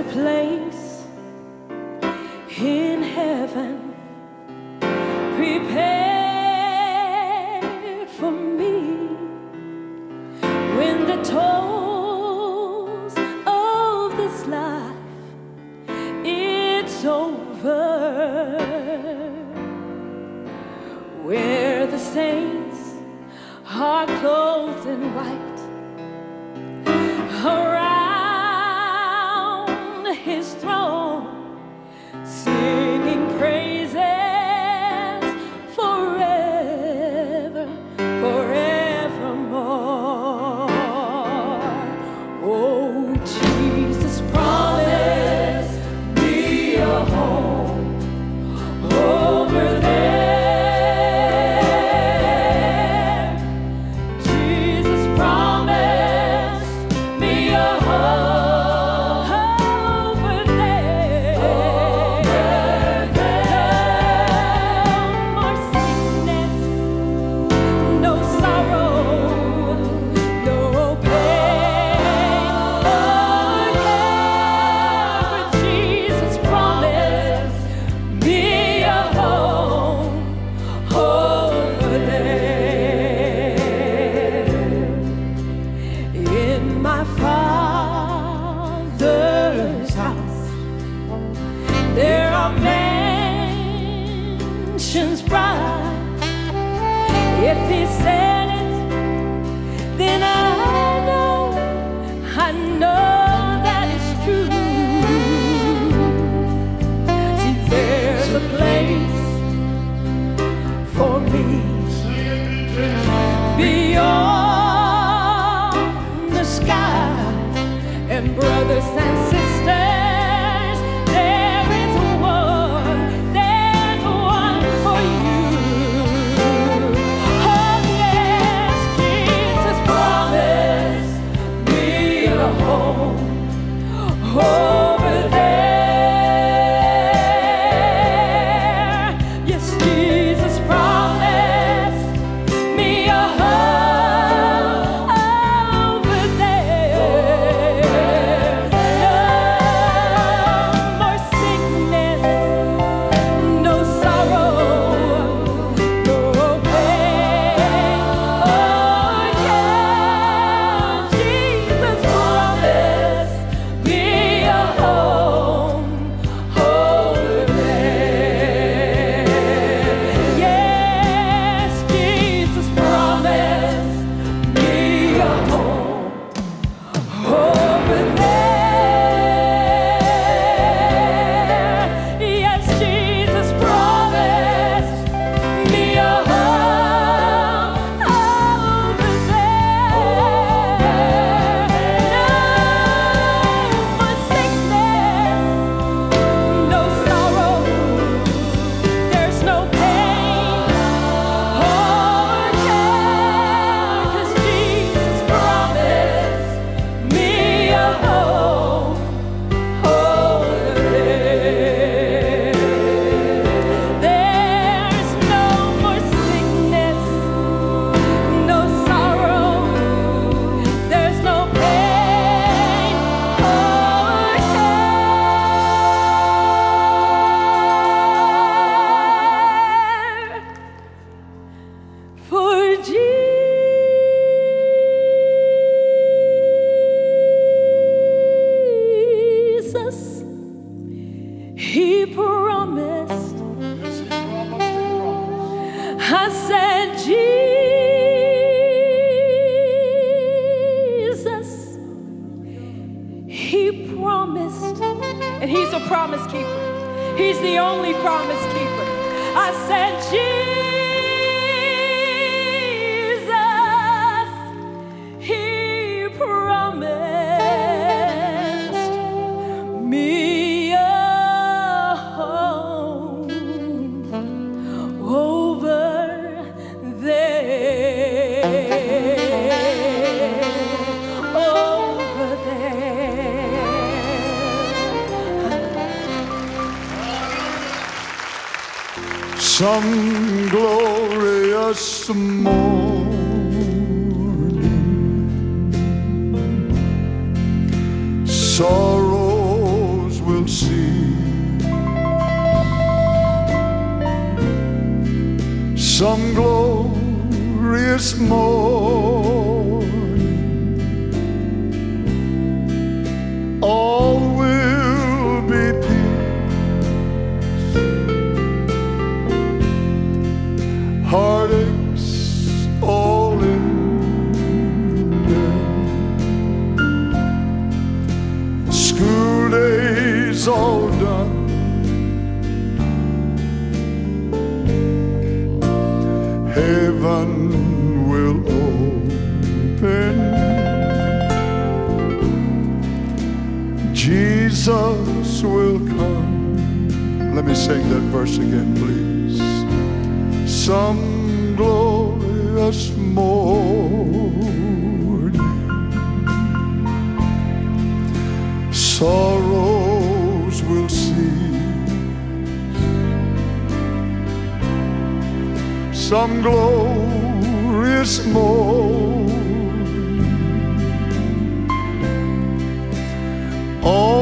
a place in heaven prepared for me when the toils of this life it's over, where the saints are clothed in white around his throne, singing praises forever, forevermore. Oh, Jesus promised me a home over there. Jesus promised me a home over there. No more sickness, no sorrow, no pain. Oh yeah, but Jesus promised me a home over there. In my Father's house there are mansions bright. If He said it, then I know that it's true. See, there's a place for me beyond the sky. And brothers and sisters, there's one for you. Oh yes, Jesus promised me a home over there. Yes, Jesus promised me a home over there. No more sickness, no sorrow, no pain. Oh yeah, Jesus promised me a home over there. Yes, Jesus promised me a home over there. Yes, Jesus promised me a home over there. No more sickness, no sorrow, there's no pain or care, 'cause Jesus promised me a home over there. There's no more sickness, no sorrow, there's no pain or care, for Jesus, He promised. I said, Jesus, He promised, and He's a promise keeper. He's the only promise keeper. I said, Jesus, He promised me a home over there, over there. Some glorious morning, sorrow some glorious morning, all will be peace. Heartaches all ended, school days all done, heaven will open, Jesus will come. Let me sing that verse again, please. Some glorious morning, sorrows will cease, some glorious morning, all